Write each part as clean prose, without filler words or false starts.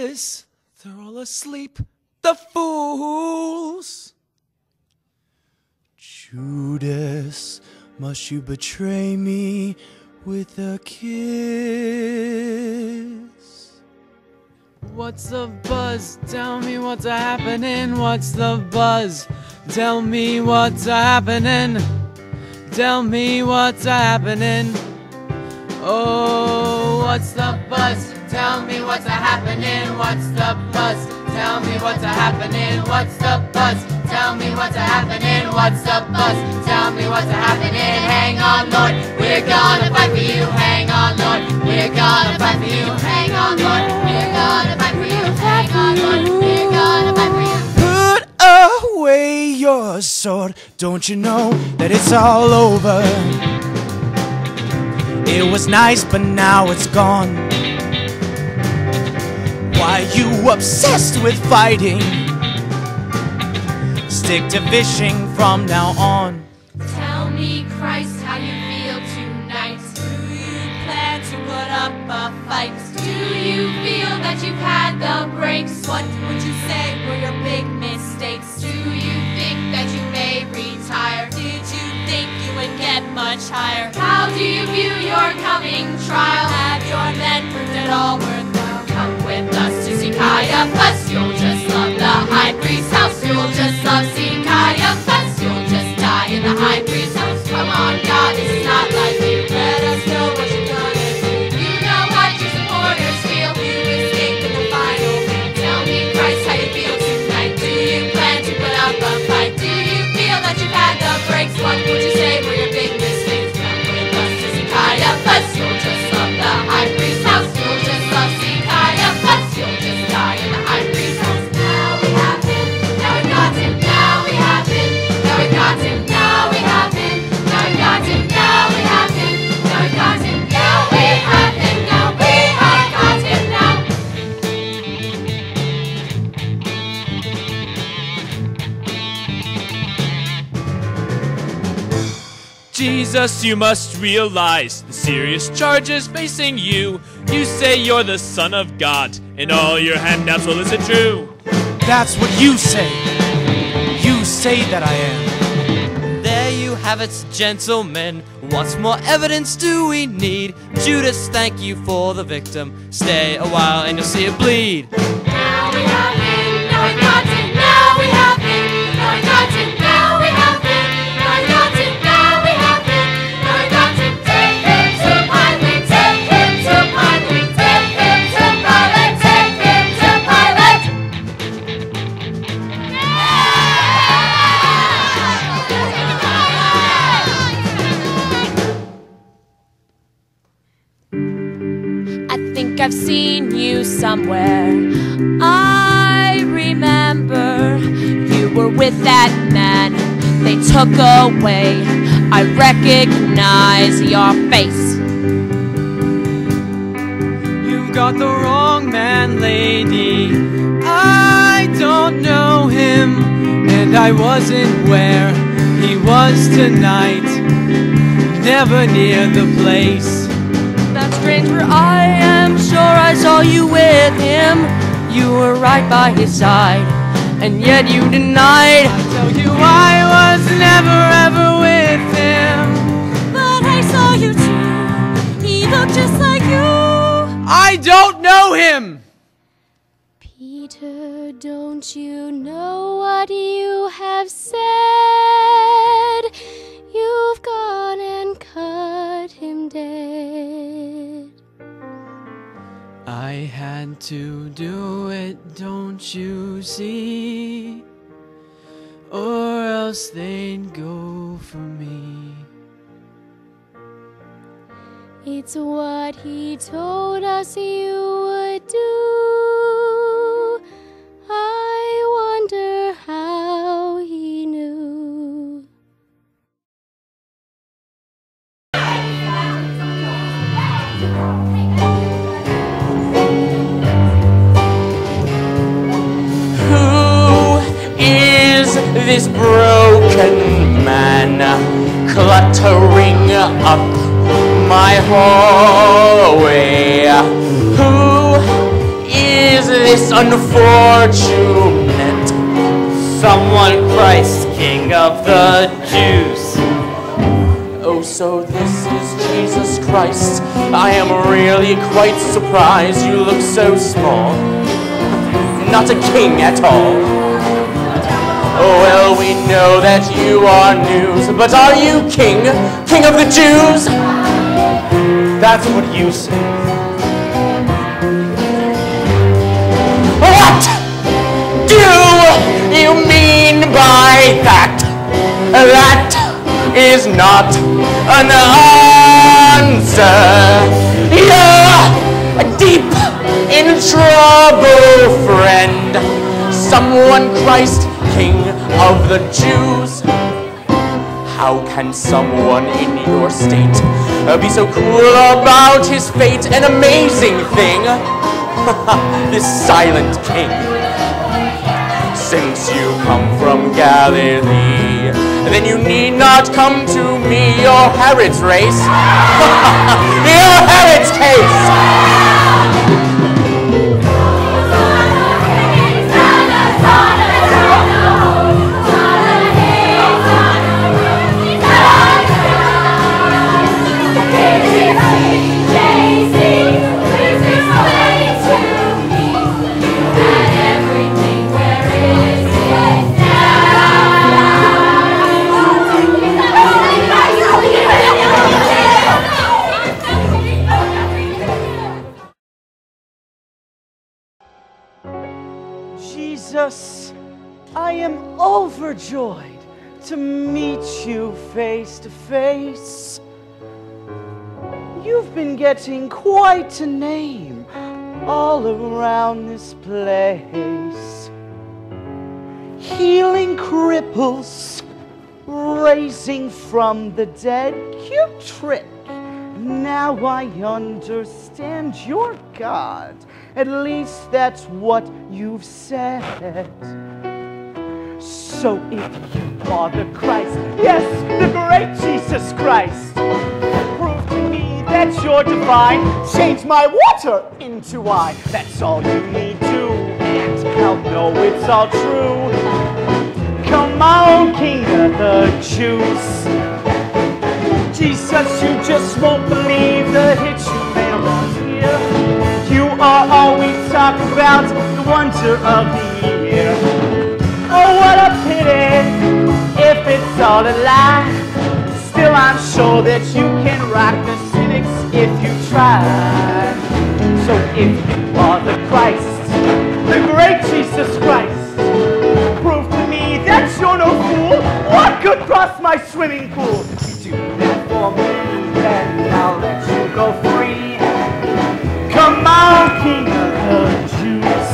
Judas, they're all asleep, the fools. Judas, must you betray me with a kiss? What's the buzz? Tell me what's happening. What's the buzz? Tell me what's happening. Tell me what's happening. Oh, what's the buzz? Tell me what's happening. What's the buzz? Tell me what's happening. What's the buzz? Tell me what's happening. What's the buzz? Tell me what's happening. Hang on, Lord, we're gonna fight for you. Hang on, Lord, we're gonna fight for you. Hang on, Lord, we're gonna fight for you. Hang on, Lord, we're gonna fight for you. Put away your sword. Don't you know that it's all over? It was nice, but now it's gone. Why you obsessed with fighting? Stick to fishing from now on. Tell me, Christ, how you feel tonight. Do you plan to put up a fight? Do you feel that you've had the breaks? What would you say were your big mistakes? Do you think that you may retire? Did you think you would get much higher? How do you view your coming trial? Have your men proved it all worthwhile? Come with us to see Caiaphas. You'll just love the high priest's house. You'll just love seeing Caiaphas. You'll just die in the high priest's house. Come on, God, this is not like you. Let us know what you're gonna do. You know what your supporters feel. You escape in the final. Tell me, Christ, how you feel tonight. Do you plan to put up a fight? Do you feel that you've had the breaks? What would you say were your big mistakes? Come with us to see Caiaphas. You'll just love the high priest's house. You'll just love seeing Caiaphas. You'll just die in the high priest's house. Now we have him. Now we got him. Now we have him. Now we got him. Now we have him. Now we got him. Now we have him. Now we got him. Now we have him. Now we have got him now. Jesus, you must realize the serious charges facing you. You say you're the Son of God, and all your handouts, well, is it true? That's what you say. You say that I am. There you have it, gentlemen. What more evidence do we need? Judas, thank you for the victim. Stay a while and you'll see it bleed. Now we have him. Now we got him. Now we have him. Now we got him. Now we have him. Now we got him. Now we have him. Now we got him. Take him to Pilate. Take him to Pilate. Take him to Pilate. Take him to Pilate. I think I've seen you somewhere. I remember you were with that man they took away. I recognize your face. You got the wrong man, lady. I don't know him, and I wasn't where he was tonight. Never near the place. That's strange, for I am sure I saw you with him. You were right by his side, and yet you denied. I tell you I was never ever with him. But I saw you too. He looked just like you. I don't know him! Peter, don't you know what you have said? You've gone and cut him dead. I had to do it, don't you see? Or else they'd go for me. It's what he told us you would do. I wonder how he knew. Who is this broken man cluttering up my hallway? Who is this unfortunate. Someone Christ, King of the Jews. Oh, so this is Jesus Christ. I am really quite surprised. You look so small. Not a king at all. Oh, well, we know that you are news, but are you king? King of the Jews? That's what you say. What do you mean by that? That is not an answer. You're deep in trouble, friend. Someone Christ, King of the Jews. How can someone in your state be so cool about his fate? An amazing thing. This silent king. Since you come from Galilee, then you need not come to me, your Herod's race. Your Herod's case. Jesus, I am overjoyed to meet you face to face. You've been getting quite a name all around this place. Healing cripples, raising from the dead, cute trick. Now I understand you're God. At least that's what you've said. So if you are the Christ, yes, the great Jesus Christ, prove to me that you're divine. Change my water into wine. That's all you need to, and I'll know it's all true. Come on, King of the Jews. Jesus, you just won't believe the hits you made around here. You are all we talk about, the wonder of the year. Oh, what a pity if it's all a lie. Still, I'm sure that you can rock the cynics if you try. So if you are the Christ, the great Jesus Christ, prove to me that you're no fool. What could cross my swimming pool? You do that for me, then I'll let you go free. Come on, King of the Jews.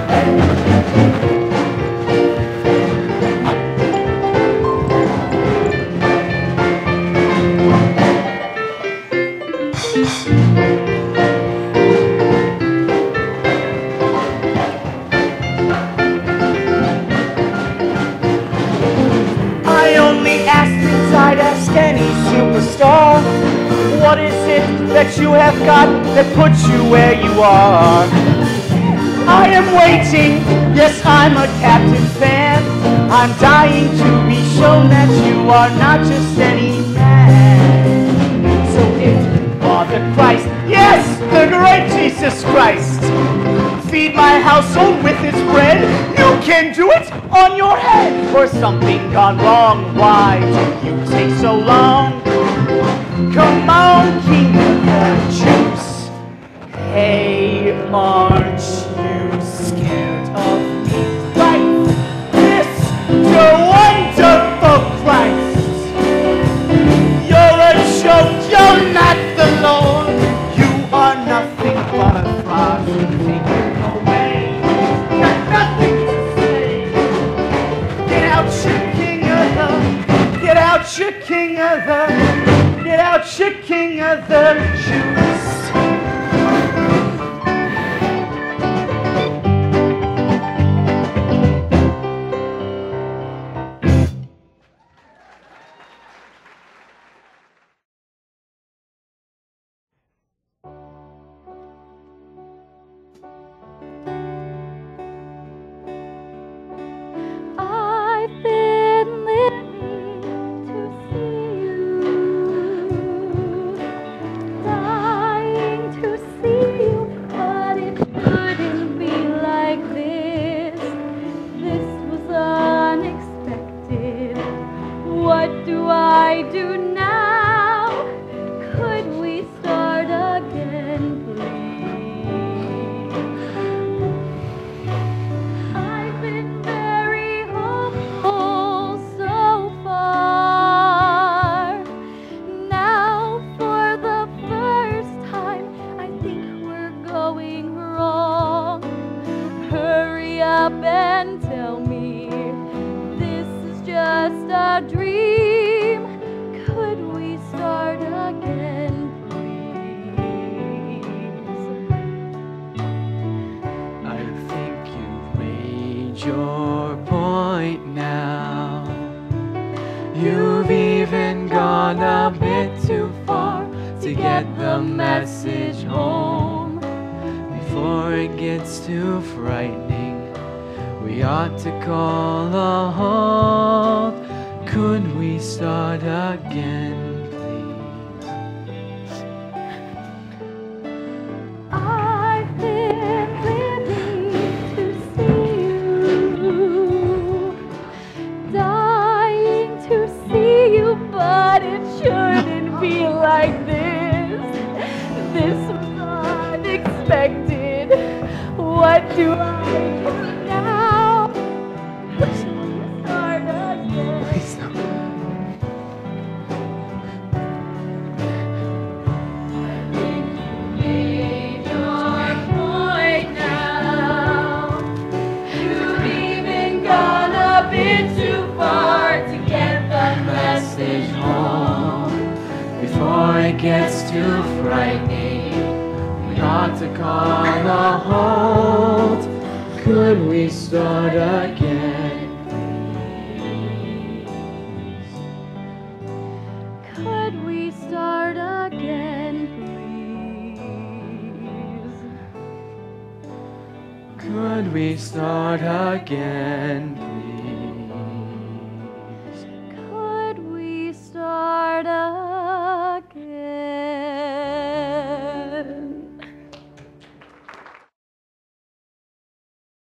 I only ask as I'd ask any superstar. What is it that you have got that puts you where you are? I am waiting, yes, I'm a Captain fan. I'm dying to be shown that you are not just any man. So if you are the Christ, yes, the great Jesus Christ, feed my household with his bread. You can do it on your head. Or something gone wrong, why do you take so long? Come on, King of the Jews. Hey, aren't you scared of me? Right, this, your wonderful Christ. You're a joke, you're not the Lord. You are nothing but a fraud. Take it away, got nothing to say. Get out, you King of the, get out, you King of the, get out, you King of the Jews. up and tell me this is just a dream. Could we start again, please? I think you've made your point now. You've even gone a bit too far to get the message home. Before it gets too frightening, we ought to call a halt. Could we start again, please? I've been living to see you, dying to see you, but it shouldn't be like this. This was unexpected. What do I do now? Should we start again? Please no. Made your point now. You've even gone a bit too far to get the message home. Before it gets too frightening, we ought to call a halt. Could we start again, please? Could we start again, please? Could we start again,